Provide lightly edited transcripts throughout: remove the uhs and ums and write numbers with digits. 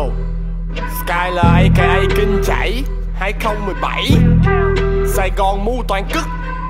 Yo, Skyler aka Kinh Chảy 2017 Sài Gòn mu toàn cức.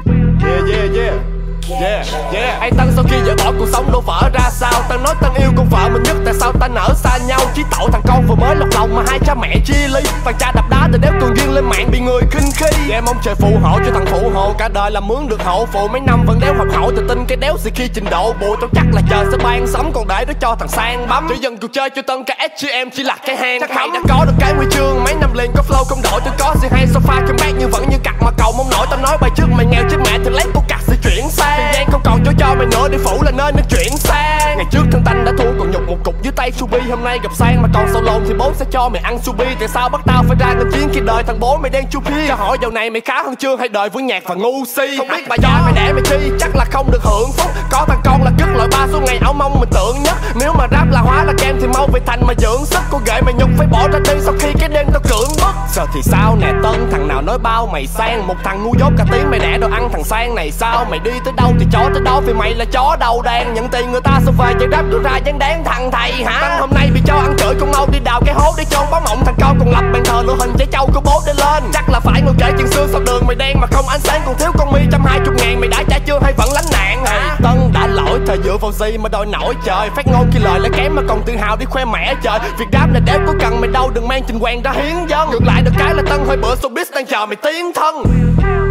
Yeah. Anh Tân sau khi vợ bỏ cuộc sống đổ vỡ ra sao? Tân nói Tân yêu con vợ mình nhất, tại sao ta nở xa nhau? Chí tội thằng con vừa mới lọt lòng mà hai cha mẹ chia ly. Thằng cha đập đá từ đéo tuần duyên lên mạng bị người khinh khi. Em mong trời phù hộ cho thằng phụ hộ cả đời làm mướn được hậu phụ. Mấy năm vẫn đéo học hỏi tự tin cái đéo gì khi trình độ bù. Tao chắc là trời sẽ ban sóng còn để đó cho thằng sang bấm. Chỉ dần cuộc chơi cho Tân cả SGM chỉ là cái hang. Chắc mày đã có được cái huy chương mấy năm liền có flow không đổi. Tôi có gì hay sofa trong bát nhưng vẫn như cặt mà cầu mong nổi. Tao nói bài trước mày nghèo chết mẹ thì lấy của cặt sẽ chuyển sang. Không còn chỗ cho mày nữa để phủ là nơi nó chuyển sang. Ngày trước thân tanh đã thua còn nhục một cục dưới tay Subi. Hôm nay gặp sang mà còn sầu lồn thì bố sẽ cho mày ăn Subi. Tại sao bắt tao phải ra ngân chiến khi đời thằng bố mày đen chu pi? Cho hỏi dạo này mày khá hơn chưa hay đời với nhạc và ngu si? Không biết bà cho mày đẻ mày chi chắc là không được hưởng phúc. Có thằng con là cất loại ba số ngày áo mong mình tưởng nhất. Nếu mà rap là hóa là kem thì mau về thành mà dưỡng sức. Cô gợi mày nhục phải bỏ ra đi sau khi cái đêm tao cưỡng bức. Giờ thì sao nè Tân, thằng nào nói bao mày sang? Một thằng ngu dốt cả tiếng mày đẻ đồ ăn thằng sang này sao? Mày đi tới đâu thì chó tới đó vì mày là chó đầu đen. Nhận tiền người ta sao về chạy rap tôi ra dán đáng thằng thầy hả? Tân hôm nay bị cho ăn chửi con mau đi đào cái hố để chôn báo mộng. Thằng con còn lập bàn thờ lựa hình trẻ trâu của bố để lên. Chắc là phải ngồi kể chuyện xưa sau đường mày đen mà không ánh sáng. Còn thiếu con mi 120.000 mày đã trả chưa hay vẫn lánh nạn hả? Tân đã lỗi thời dựa vào gì mà đòi nổi trời. Phát ngôn khi lời lại kém mà còn tự hào đi khoe mẹ trời. Việc rap này đéo có cần mày đâu đừng mang trình hoàng ra hiến dân. Ngược lại được cái là Tân hơi bữa showbiz đang chờ mày tiến thân.